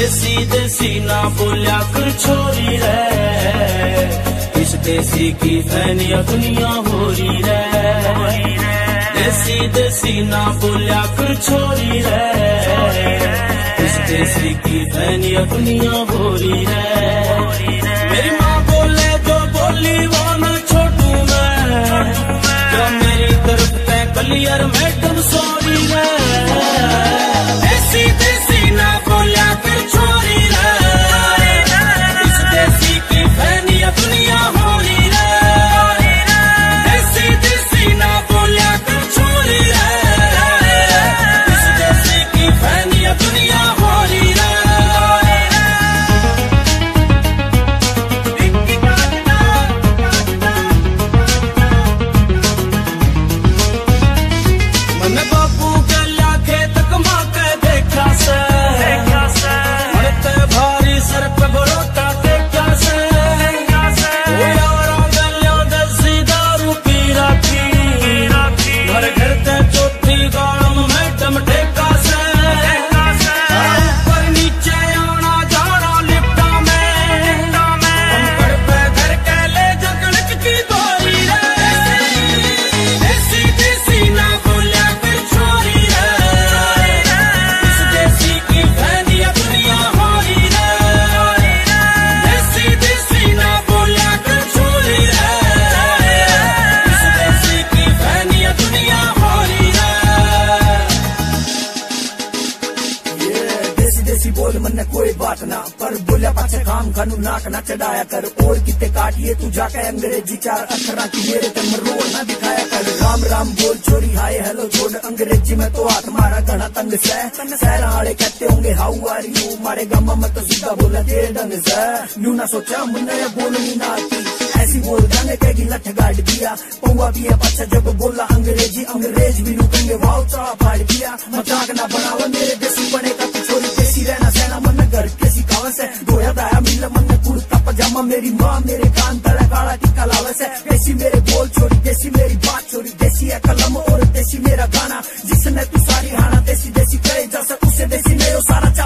देसी देसी ना बोलिया कर छोरी रे, इस देसी की फैनिया दुनिया हो रही रे। देसी देसी ना बोलिया कर छोरी रे, इस देसी की फैनिया दुनिया हो रही रे। मेरी माँ बोले जो बोली वो ना छोटू मैं, जो मेरी तरफ पे क्लियर मैडम सॉरी रे। देसी देसी ना बोलिया कर छोरी रे, इस देसी की फैनिया दुनिया हो रही रे। देसी देसी ना बोलिया कर छोरी रे, इस देसी की फैनिया दुनिया हो रही रे। मन बापू गला खेत कमा के देखा से, मरते भारी सर पे बरोटा देखा से। ओ यारा गलिया देसी दारू पी राखी, घर घर ते चौथी गालम मैडम ठेका से। ऊपर नीचे आना जाना लिफ्टा में, अंकड़ पे घर के ले जगड़क की दोरी रे। देसी देसी ना बोलिया कर छोरी रे, इस देसी की फैनिया दुनिया हो रही रे। देसी देसी ना बोलिया कर छोरी रे, इस देसी की फैनिया दुनिया हो रही रे। देसी देसी बोल मन कोई बात ना, पर बोलिया पाछे काम खानू नाक ना चढ़ाया कर। और कितने काटिए तू जाके अंग्रेजी चार अक्षरा की मेरे तन रोड ना दिखाया कर। राम राम बोल छोरी हाय हेलो छोड़, अंग्रेजी में तो हाथ मारा घना तंग से। शहर वाले कहते होंगे हाउ आर यू, मारे गामा में तो सीधा बोला तेरे ढंग से। न्यू ना सोचा मुन्ने बोलनी ना आती, ऐसी बोल जाने कहेगी लठ गाड़ दिया। पौवा भी है पाछा जब बोला अंग्रेजी, अंग्रेज भी लूटेंगे वाव चाह फाड़ दिया। मजाक ना बनावा मेरे देसी बनेगा तू छोरी, देसी रहना सहना मन घर के सिखावे से। धोया दाया मिल मन कुर्ता पजामा, मेरी माँ मेरे कान तड़ा काला टिक्का लावे से। देसी मेरे बोल छोरी, देसी मेरी बात छोरी, देसी है कलम और देसी मेरा गाना। जिसने तू सारी हाना देसी देसी करे जैसा उसे देसी नहीं हो सारा